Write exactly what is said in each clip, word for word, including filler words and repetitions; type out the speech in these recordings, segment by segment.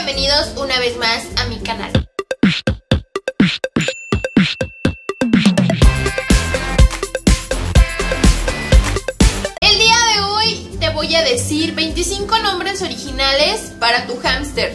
bienvenidos una vez más a mi canal. El día de hoy te voy a decir veinticinco nombres originales para tu hámster.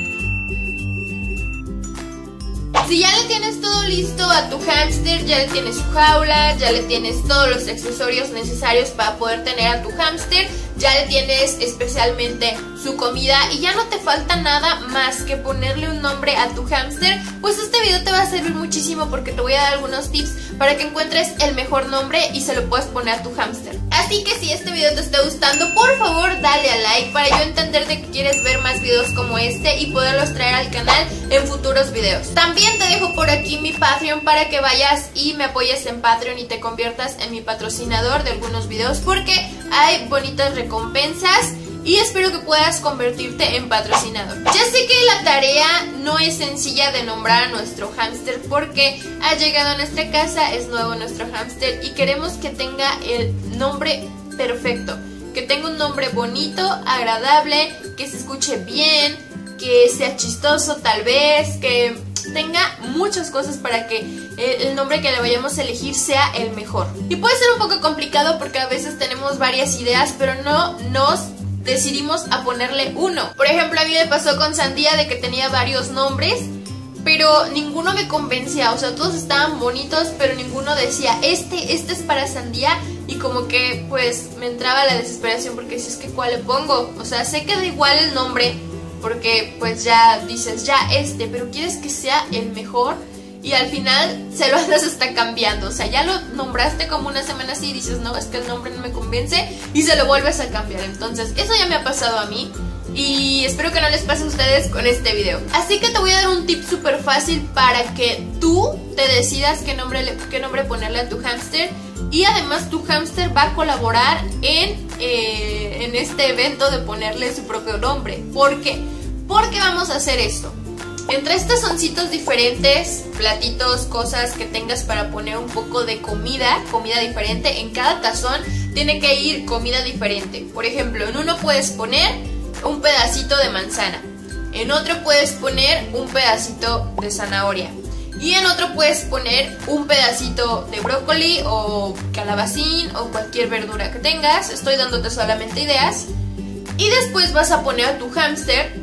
Si ya le tienes todo listo a tu hámster, ya le tienes su jaula, ya le tienes todos los accesorios necesarios para poder tener a tu hámster, ya le tienes especialmente su comida y ya no te falta nada más que ponerle un nombre a tu hámster, pues este video te va a servir muchísimo porque te voy a dar algunos tips para que encuentres el mejor nombre y se lo puedas poner a tu hámster. Así que si este video te está gustando, por favor dale a like para yo entender de que quieres ver más videos como este y poderlos traer al canal en futuros videos. También te dejo por aquí mi Patreon para que vayas y me apoyes en Patreon y te conviertas en mi patrocinador de algunos videos porque hay bonitas recompensas y espero que puedas convertirte en patrocinador. Ya sé que la tarea no es sencilla de nombrar a nuestro hámster porque ha llegado a nuestra casa, es nuevo nuestro hámster y queremos que tenga el nombre perfecto, que tenga un nombre bonito, agradable, que se escuche bien, que sea chistoso tal vez, que tenga muchas cosas para que el nombre que le vayamos a elegir sea el mejor. Y puede ser un poco complicado porque a veces tenemos varias ideas, pero no nos decidimos a ponerle uno. Por ejemplo, a mí me pasó con Sandía de que tenía varios nombres, pero ninguno me convencía. O sea, todos estaban bonitos, pero ninguno decía, este, este es para Sandía. Y como que pues me entraba la desesperación porque si es que ¿cuál le pongo? O sea, sé que da igual el nombre, porque pues ya dices, ya este, pero quieres que sea el mejor y al final se lo andas hasta cambiando. O sea, ya lo nombraste como una semana así y dices, no, es que el nombre no me convence y se lo vuelves a cambiar. Entonces eso ya me ha pasado a mí y espero que no les pase a ustedes con este video. Así que te voy a dar un tip súper fácil para que tú te decidas qué nombre, qué nombre ponerle a tu hámster. Y además tu hámster va a colaborar en, eh, en este evento de ponerle su propio nombre. ¿Por qué? Porque vamos a hacer esto. Entre estos tazoncitos diferentes, platitos, cosas que tengas para poner un poco de comida, comida diferente, en cada tazón tiene que ir comida diferente. Por ejemplo, en uno puedes poner un pedacito de manzana, en otro puedes poner un pedacito de zanahoria y en otro puedes poner un pedacito de brócoli o calabacín o cualquier verdura que tengas. Estoy dándote solamente ideas. Y después vas a poner a tu hámster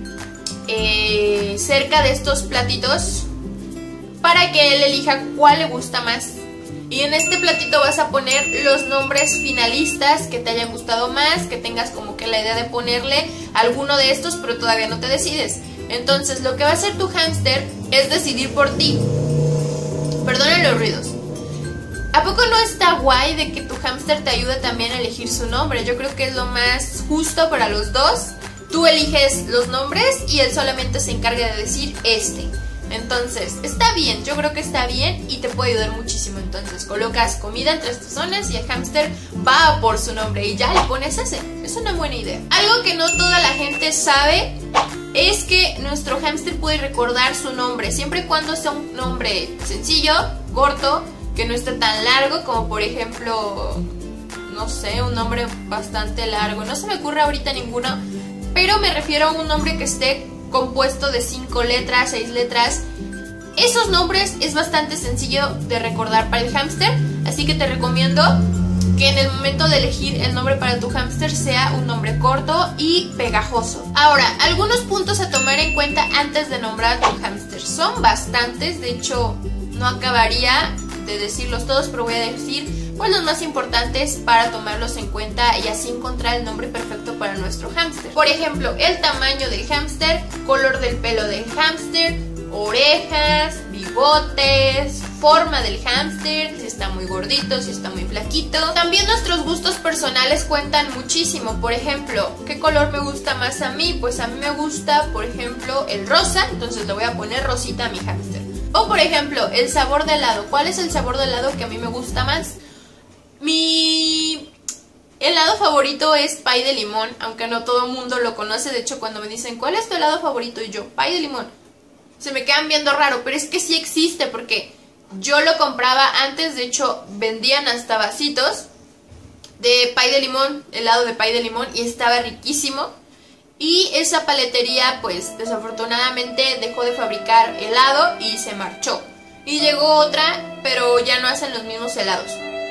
eh, cerca de estos platitos para que él elija cuál le gusta más. Y en este platito vas a poner los nombres finalistas que te hayan gustado más, que tengas como que la idea de ponerle alguno de estos, pero todavía no te decides. Entonces lo que va a hacer tu hámster es decidir por ti. Perdonen los ruidos. ¿A poco no está guay de que tu hámster te ayude también a elegir su nombre? Yo creo que es lo más justo para los dos. Tú eliges los nombres y él solamente se encarga de decir este. Entonces, está bien, yo creo que está bien y te puede ayudar muchísimo. Entonces, colocas comida entre estas zonas y el hámster va por su nombre y ya le pones ese. Es una buena idea. Algo que no toda la gente sabe es que nuestro hámster puede recordar su nombre, siempre y cuando sea un nombre sencillo, corto, que no esté tan largo como por ejemplo, no sé, un nombre bastante largo. No se me ocurre ahorita ninguno, pero me refiero a un nombre que esté compuesto de cinco letras, seis letras. Esos nombres es bastante sencillo de recordar para el hámster, así que te recomiendo que en el momento de elegir el nombre para tu hámster sea un nombre corto y pegajoso. Ahora, algunos puntos a tomar en cuenta antes de nombrar a tu hámster. Son bastantes, de hecho no acabaría de decirlos todos, pero voy a decir pues los más importantes para tomarlos en cuenta y así encontrar el nombre perfecto para nuestro hámster. Por ejemplo, el tamaño del hámster, color del pelo del hámster, orejas, bigotes, forma del hámster, si está muy gordito, si está muy flaquito. También nuestros gustos personales cuentan muchísimo. Por ejemplo, ¿qué color me gusta más a mí? Pues a mí me gusta, por ejemplo, el rosa, entonces le voy a poner rosita a mi hámster. O por ejemplo, el sabor de helado. ¿Cuál es el sabor de helado que a mí me gusta más? Mi helado favorito es pay de limón, aunque no todo el mundo lo conoce. De hecho, cuando me dicen, ¿cuál es tu helado favorito? Y yo, pay de limón. Se me quedan viendo raro, pero es que sí existe porque yo lo compraba antes. De hecho, vendían hasta vasitos de pay de limón, helado de pay de limón, y estaba riquísimo. y esa paletería pues desafortunadamente dejó de fabricar helado y se marchó. Y llegó otra, pero ya no hacen los mismos helados.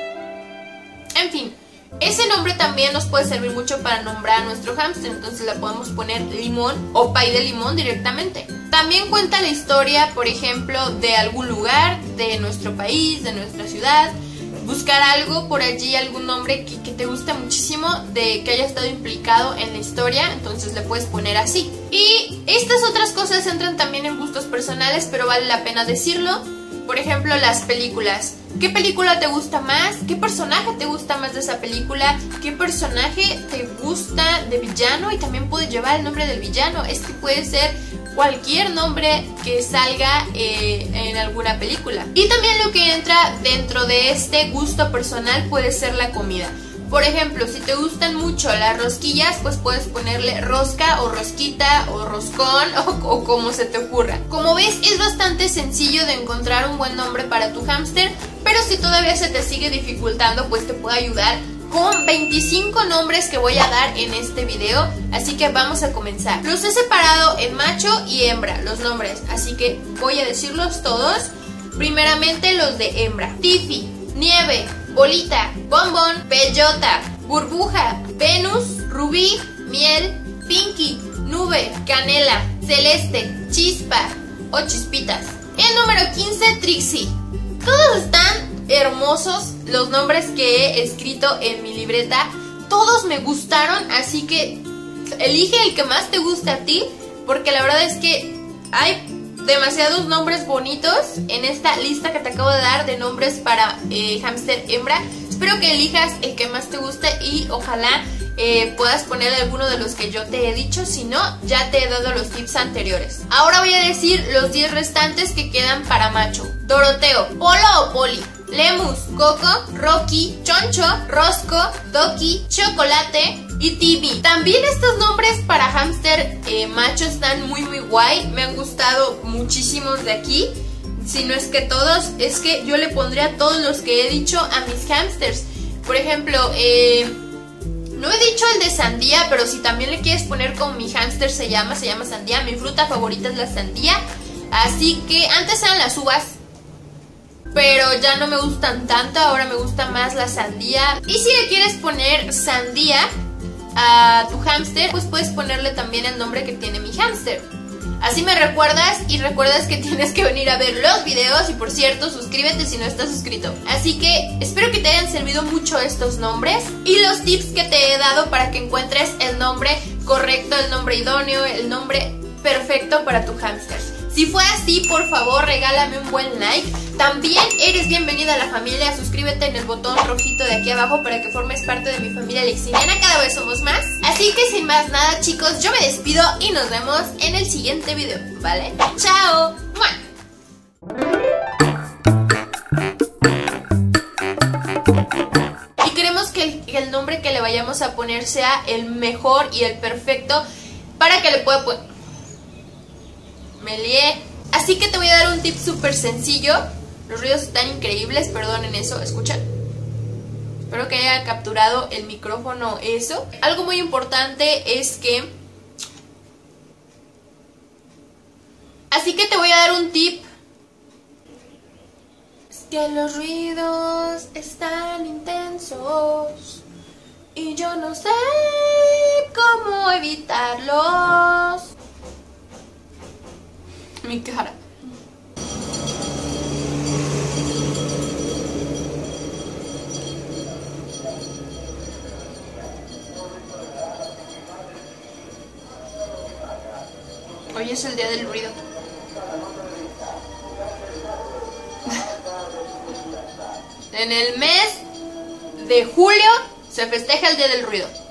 En fin, ese nombre también nos puede servir mucho para nombrar a nuestro hámster, entonces le podemos poner limón o pay de limón directamente. También cuenta la historia, por ejemplo, de algún lugar, de nuestro país, de nuestra ciudad. Buscar algo por allí, algún nombre que, que te gusta muchísimo, de que haya estado implicado en la historia, entonces le puedes poner así. Y estas otras cosas entran también en gustos personales, pero vale la pena decirlo. Por ejemplo, las películas. ¿Qué película te gusta más? ¿Qué personaje te gusta más de esa película? ¿Qué personaje te gusta de villano? Y también puede llevar el nombre del villano. Este puede ser cualquier nombre que salga eh, en alguna película. Y también lo que entra dentro de este gusto personal puede ser la comida. Por ejemplo, si te gustan mucho las rosquillas, pues puedes ponerle rosca o rosquita o roscón o, o como se te ocurra. Como ves, es bastante sencillo de encontrar un buen nombre para tu hámster, pero si todavía se te sigue dificultando, pues te puedo ayudar con veinticinco nombres que voy a dar en este video. Así que vamos a comenzar. Los he separado en macho y hembra, los nombres, así que voy a decirlos todos. Primeramente los de hembra: Tiffy, Nieve, Bolita, Bombón, Bellota, Burbuja, Venus, Rubí, Miel, Pinky, Nube, Canela, Celeste, Chispa o Chispitas. El número quince, Trixie. Todos están hermosos los nombres que he escrito en mi libreta. Todos me gustaron, así que elige el que más te guste a ti, porque la verdad es que hay demasiados nombres bonitos en esta lista que te acabo de dar de nombres para eh, hámster hembra. Espero que elijas el que más te guste y ojalá eh, puedas poner alguno de los que yo te he dicho. Si no, ya te he dado los tips anteriores. Ahora voy a decir los diez restantes que quedan para macho: Doroteo, Polo o Poli, Lemus, Coco, Rocky, Choncho, Rosco, Doki, Chocolate y Timmy. También estos nombres para hámster eh, macho están muy muy guay. Me han gustado muchísimos de aquí. Si no es que todos, es que yo le pondría todos los que he dicho a mis hámsters. Por ejemplo, eh, no he dicho el de sandía, pero si también le quieres poner como mi hámster se llama, se llama sandía. Mi fruta favorita es la sandía. Así que antes eran las uvas, pero ya no me gustan tanto, ahora me gusta más la sandía. Y si le quieres poner sandía a tu hámster, pues puedes ponerle también el nombre que tiene mi hámster. Así me recuerdas y recuerdas que tienes que venir a ver los videos. Y por cierto, suscríbete si no estás suscrito. Así que espero que te hayan servido mucho estos nombres y los tips que te he dado para que encuentres el nombre correcto, el nombre idóneo, el nombre perfecto para tu hámster. Si fue así, por favor, regálame un buen like. También eres bienvenida a la familia. Suscríbete en el botón rojito de aquí abajo para que formes parte de mi familia lexiniana. Cada vez somos más. Así que sin más nada, chicos, yo me despido y nos vemos en el siguiente video, ¿vale? ¡Chao! Y queremos que el, que el nombre que le vayamos a poner sea el mejor y el perfecto para que le pueda poner... Me lié. Así que te voy a dar un tip súper sencillo. Los ruidos están increíbles, perdonen eso, escuchan. Espero que haya capturado el micrófono eso. Algo muy importante es que... Así que te voy a dar un tip. Es que los ruidos están intensos y yo no sé cómo evitarlos. Mi cara. Hoy es el día del ruido. En el mes de julio se festeja el día del ruido.